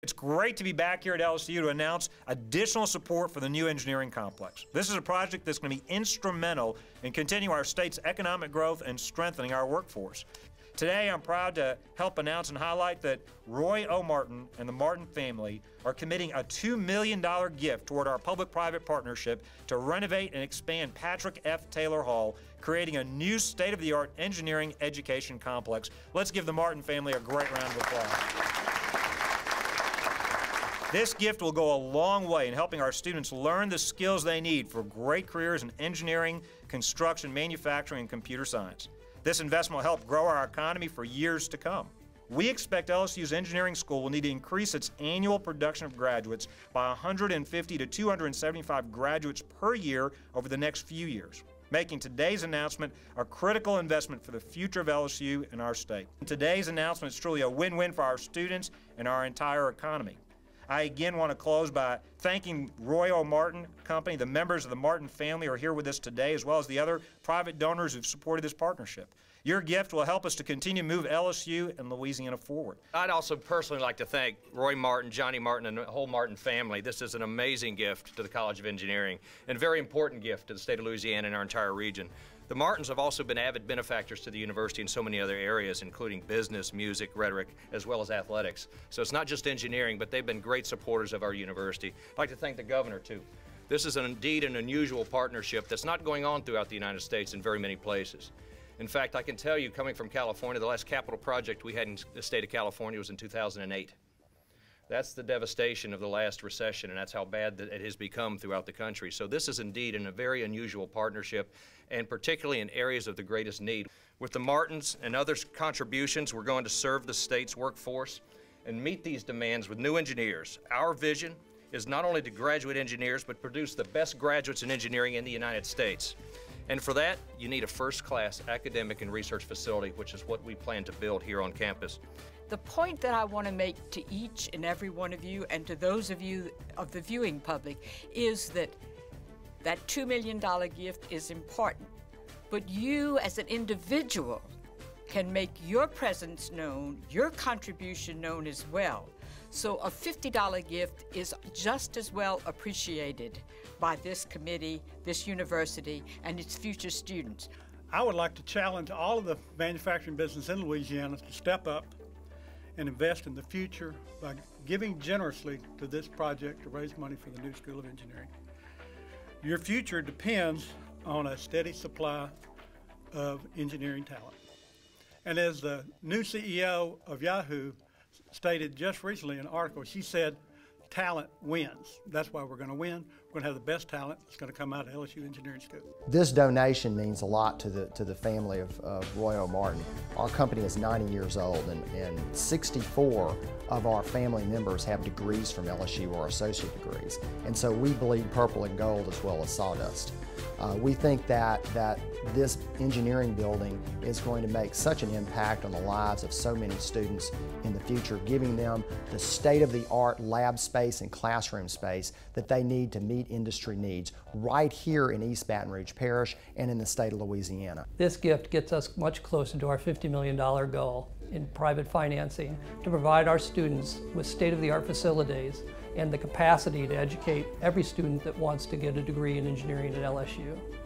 It's great to be back here at LSU to announce additional support for the new engineering complex. This is a project that's going to be instrumental in continuing our state's economic growth and strengthening our workforce. Today, I'm proud to help announce and highlight that RoyOMartin and the Martin family are committing a $2 million gift toward our public-private partnership to renovate and expand Patrick F. Taylor Hall, creating a new state-of-the-art engineering education complex. Let's give the Martin family a great round of applause. This gift will go a long way in helping our students learn the skills they need for great careers in engineering, construction, manufacturing, and computer science. This investment will help grow our economy for years to come. We expect LSU's engineering school will need to increase its annual production of graduates by 150 to 275 graduates per year over the next few years, making today's announcement a critical investment for the future of LSU and our state. Today's announcement is truly a win-win for our students and our entire economy. I again want to close by thanking RoyOMartin Company. The members of the Martin family are here with us today, as well as the other private donors who've supported this partnership. Your gift will help us to continue to move LSU and Louisiana forward. I'd also personally like to thank Roy Martin, Johnny Martin, and the whole Martin family. This is an amazing gift to the College of Engineering and a very important gift to the state of Louisiana and our entire region. The Martins have also been avid benefactors to the university in so many other areas, including business, music, rhetoric, as well as athletics. So it's not just engineering, but they've been great supporters of our university. I'd like to thank the governor, too. This is indeed an unusual partnership that's not going on throughout the United States in very many places. In fact, I can tell you, coming from California, the last capital project we had in the state of California was in 2008. That's the devastation of the last recession, and that's how bad that it has become throughout the country. So this is indeed a very unusual partnership, and particularly in areas of the greatest need. With the Martins and others' contributions, we're going to serve the state's workforce and meet these demands with new engineers. Our vision is not only to graduate engineers, but produce the best graduates in engineering in the United States. And for that, you need a first-class academic and research facility, which is what we plan to build here on campus. The point that I want to make to each and every one of you and to those of you of the viewing public is that that $2 million gift is important, but you as an individual can make your presence known, your contribution known as well. So a $50 gift is just as well appreciated by this committee, this university, and its future students. I would like to challenge all of the manufacturing business in Louisiana to step up and invest in the future by giving generously to this project to raise money for the new School of Engineering. Your future depends on a steady supply of engineering talent. And as the new CEO of Yahoo stated just recently in an article, she said, talent wins. That's why we're going to win. We're going to have the best talent that's going to come out of LSU Engineering School. This donation means a lot to the family of RoyOMartin. Our company is 90 years old, and 64 of our family members have degrees from LSU or associate degrees. And so we bleed purple and gold as well as sawdust. We think that this engineering building is going to make such an impact on the lives of so many students in the future, giving them the state-of-the-art lab space and classroom space that they need to meet industry needs right here in East Baton Rouge Parish and in the state of Louisiana. This gift gets us much closer to our $50 million goal in private financing to provide our students with state-of-the-art facilities and the capacity to educate every student that wants to get a degree in engineering at LSU.